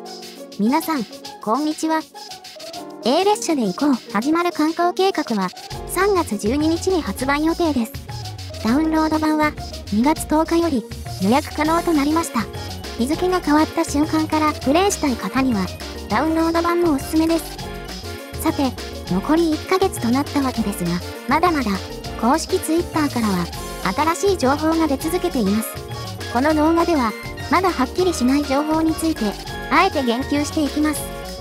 皆さん、こんにちは。A 列車で行こう始まる観光計画は3月12日に発売予定です。ダウンロード版は2月10日より予約可能となりました。日付が変わった瞬間からプレイしたい方にはダウンロード版もおすすめです。さて、残り1ヶ月となったわけですが、まだまだ公式 Twitter からは新しい情報が出続けています。この動画ではまだはっきりしない情報についてあえて言及していきます。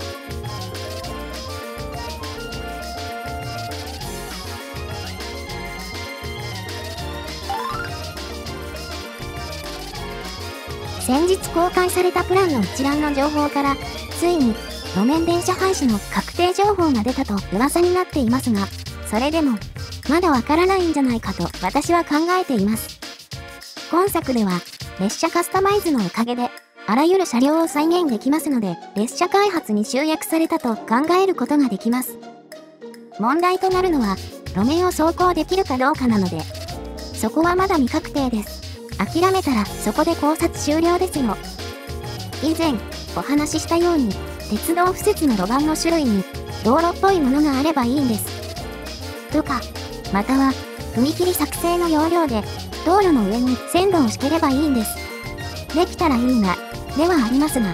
先日公開されたプランの一覧の情報から、ついに路面電車廃止の確定情報が出たと噂になっていますが、それでもまだわからないんじゃないかと私は考えています。今作では列車カスタマイズのおかげであらゆる車両を再現できますので、列車開発に集約されたと考えることができます。問題となるのは路面を走行できるかどうかなので、そこはまだ未確定です。諦めたらそこで考察終了ですよ。以前お話ししたように、鉄道敷設の路盤の種類に道路っぽいものがあればいいんです。とか、または踏切作成の要領で道路の上に線路を敷ければいいんです。できたらいいな、ではありますが。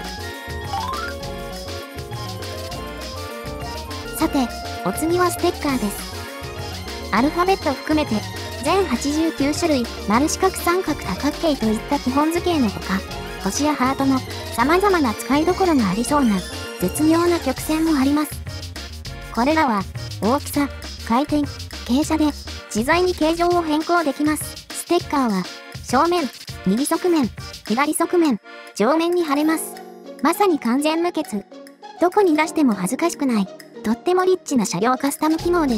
さて、お次はステッカーです。アルファベット含めて全89種類、丸四角三角多角形といった基本図形のほか、星やハートの様々な使いどころがありそうな絶妙な曲線もあります。これらは大きさ、回転、傾斜で自在に形状を変更できます。ステッカーは正面、右側面、左側面、上面に貼れます。まさに完全無欠。どこに出しても恥ずかしくない、とってもリッチな車両カスタム機能です。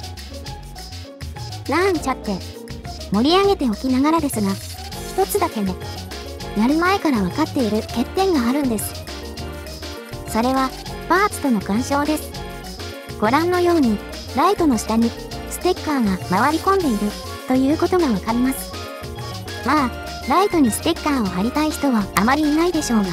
なんちゃって盛り上げておきながらですが、一つだけね、やる前から分かっている欠点があるんです。それはパーツとの干渉です。ご覧のようにライトの下にステッカーが回り込んでいるということがわかります。まあライトにステッカーを貼りたい人はあまりいないでしょうが、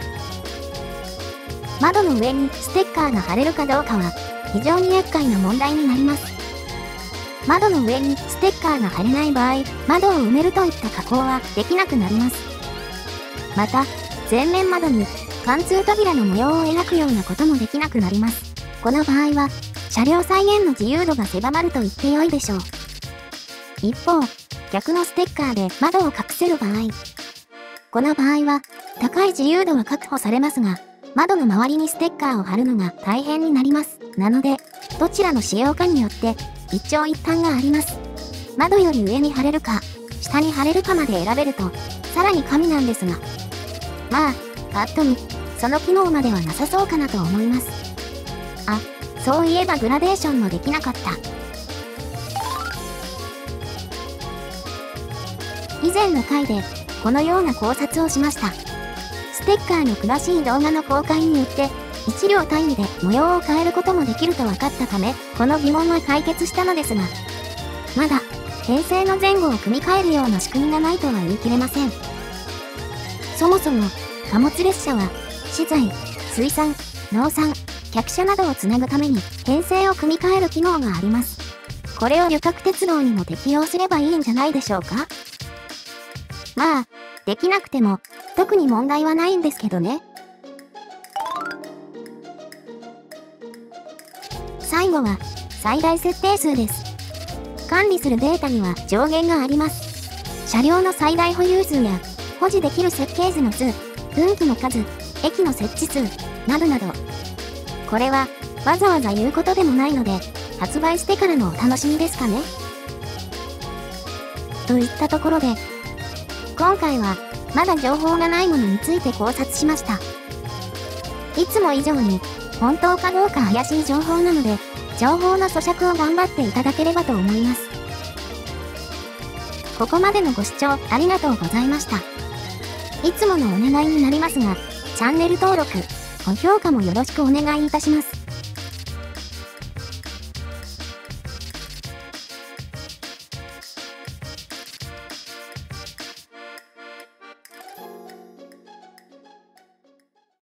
窓の上にステッカーが貼れるかどうかは非常に厄介な問題になります。窓の上にステッカーが貼れない場合、窓を埋めるといった加工はできなくなります。また、前面窓に貫通扉の模様を描くようなこともできなくなります。この場合は、車両再現の自由度が狭まると言ってよいでしょう。一方、逆のステッカーで窓を隠せる場合、この場合は、高い自由度は確保されますが、窓の周りにステッカーを貼るのが大変になります。なので、どちらの使用かによって、一長一短があります。窓より上に貼れるか、下に貼れるかまで選べると、さらに神なんですが。まあ、パッと見、その機能まではなさそうかなと思います。あ、そういえばグラデーションもできなかった。以前の回で、このような考察をしました。ステッカーの詳しい動画の公開によって、1両単位で模様を変えることもできると分かったため、この疑問は解決したのですが、まだ編成の前後を組み替えるような仕組みがないとは言い切れません。そもそも貨物列車は資材、水産、農産、客車などをつなぐために編成を組み替える機能があります。これを旅客鉄道にも適用すればいいんじゃないでしょうか。まあ、できなくても特に問題はないんですけどね。最後は最大設定数です。管理するデータには上限があります。車両の最大保有数や保持できる設計図の数、分岐の数、駅の設置数などなど。これはわざわざ言うことでもないので、発売してからのお楽しみですかね。といったところで、今回はまだ情報がないものについて考察しました。いつも以上に本当かどうか怪しい情報なので、情報の咀嚼を頑張っていただければと思います。ここまでのご視聴ありがとうございました。いつものお願いになりますが、チャンネル登録、高評価もよろしくお願いいたします。